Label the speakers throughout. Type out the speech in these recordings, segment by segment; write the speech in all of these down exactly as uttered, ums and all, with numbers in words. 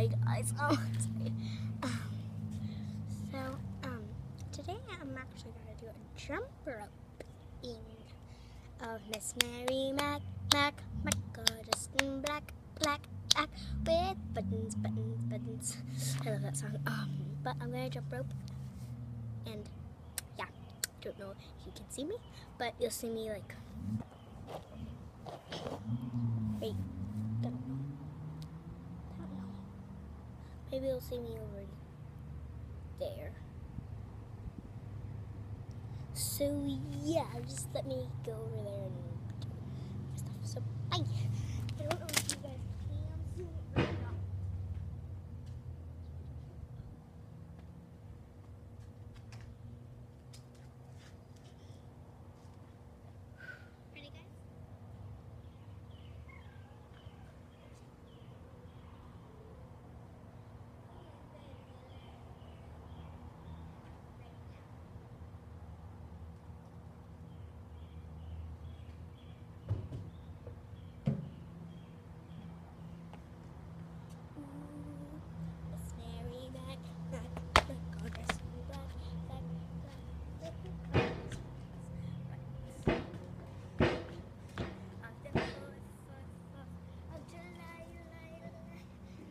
Speaker 1: sorry guys. Oh, sorry. Um, so, um, today I'm actually going to do a jump roping of Miss Mary Mac, Mac, Mac, gorgeous in black, black, black, with buttons, buttons, buttons. I love that song. Um, but I'm going to jump rope, and yeah, I don't know if you can see me, but you'll see me like, wait, I don't know. I don't know. Maybe you'll see me over there. So yeah, just let me go over there and do my stuff. So bye. I don't know if you guys can see me right now. Ready, guys? Miss Mary Mac, Mac, Mac, gorgeous in black, black, black, black, black. Of the fourth, fourth, fourth of July, July, July.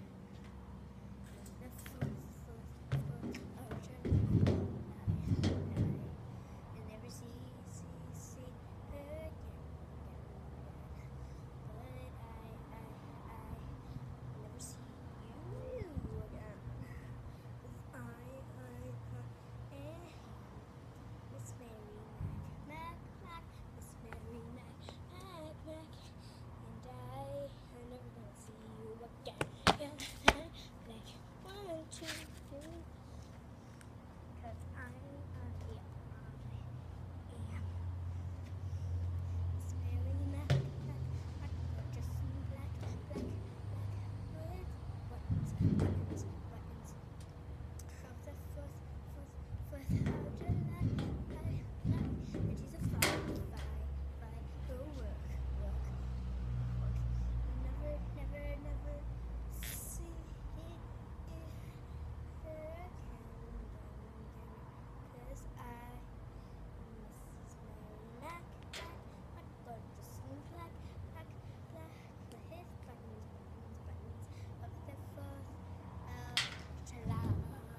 Speaker 1: The fourth, fourth, fourth of July, July, July. And never see, see, see her again, again, again. But I, I, I never see you again. 'Cause I, I, I am Miss Mary Mac, Mac, Mac, Miss Mary Mac, Mac, Mac. And I, I'm never gonna see you again. Yeah, like one, two, three. 'Cause I, I, yeah, I am Miss Mary Mac, Mac, Mac, gorgeous in black, black, black, with buttons, buttons, buttons. Of the fourth, fourth, fourth of July, July, July. And she's a fly, fly, fly, go work, work, work. Never, never, never see it, it, her again, again, 'cause I Missus Mary Mac, Mac, Mac, gorgeous in black, black, black, with his buttons, buttons, buttons of the fourth of July.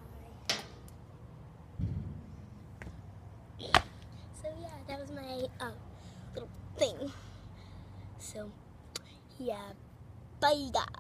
Speaker 1: So yeah, that was my uh, little thing. So yeah, bye guys.